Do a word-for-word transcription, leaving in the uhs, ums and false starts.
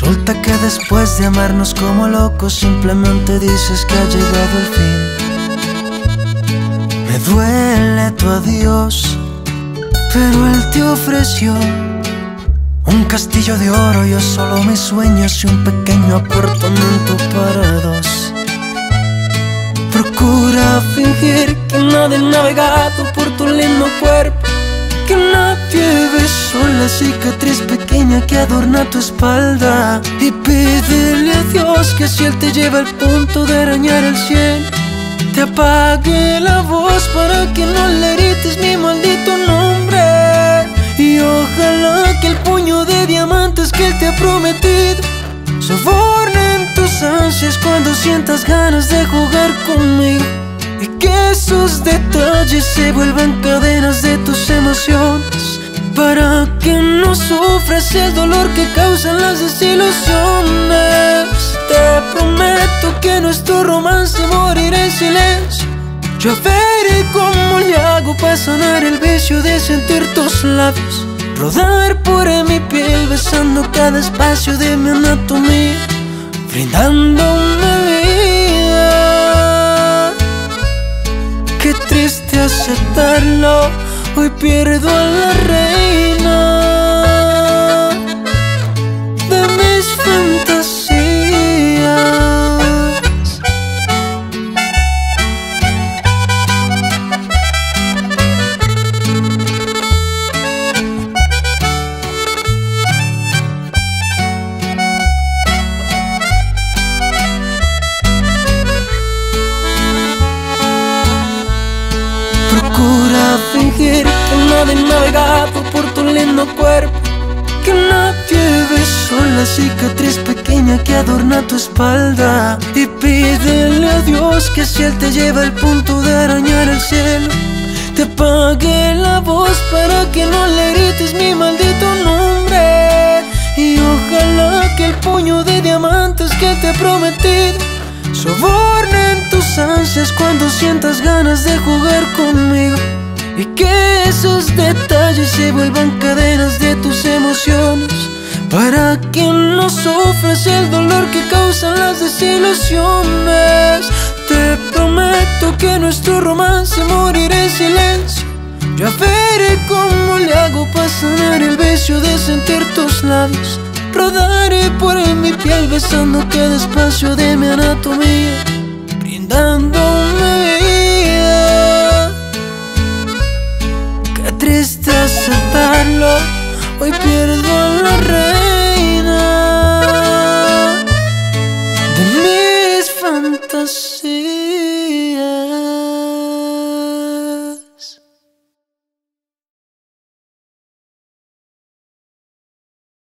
Resulta que después de amarnos como locos simplemente dices que ha llegado el fin. Me duele tu adiós, pero él te ofreció un castillo de oro, yo solo mis sueños y un pequeño apartamento para dos. Procura fingir que nadie ha navegado por tu lindo cuerpo, que nadie besó la cicatriz pequeña que adorna tu espalda. Y pídele a Dios que si Él te lleva al punto de arañar el cielo, te apague la voz para que no le grites mi maldito nombre. Y ojalá que el puño de diamantes que Él te ha prometido sobornen tus ansias cuando sientas ganas de jugar conmigo, y que esos detalles se vuelvan cadenas de tus emociones, para que no sufras el dolor que causan las desilusiones. Te prometo que nuestro romance morirá en silencio. Yo veré cómo le hago para sanar el vicio de sentir tus labios rodar por mi piel, besando cada espacio de mi anatomía, brindándome vida. Qué triste aceptarlo, hoy pierdo a la reina de mis fantasías. Procura fingir que nadie ha navegado por tu lindo cuerpo, que nadie besó la cicatriz pequeña que adorna tu espalda. Y pídele a Dios que si Él te lleva al punto de arañar el cielo, te apague la voz para que no le grites mi maldito nombre. Y ojalá que el puño de diamantes que te he prometido sobornen tus ansias cuando sientas ganas de jugar conmigo, y que esos detalles se vuelvan cadenas de tus emociones, para que no sufras el dolor que causan las desilusiones. Te prometo que nuestro romance morirá en silencio. Ya veré cómo le hago para sanar el vicio de sentir tus labios, rodaré por mi piel besando cada espacio de mi anatomía, brindándome vida. Qué triste aceptarlo, hoy pierdo a la reina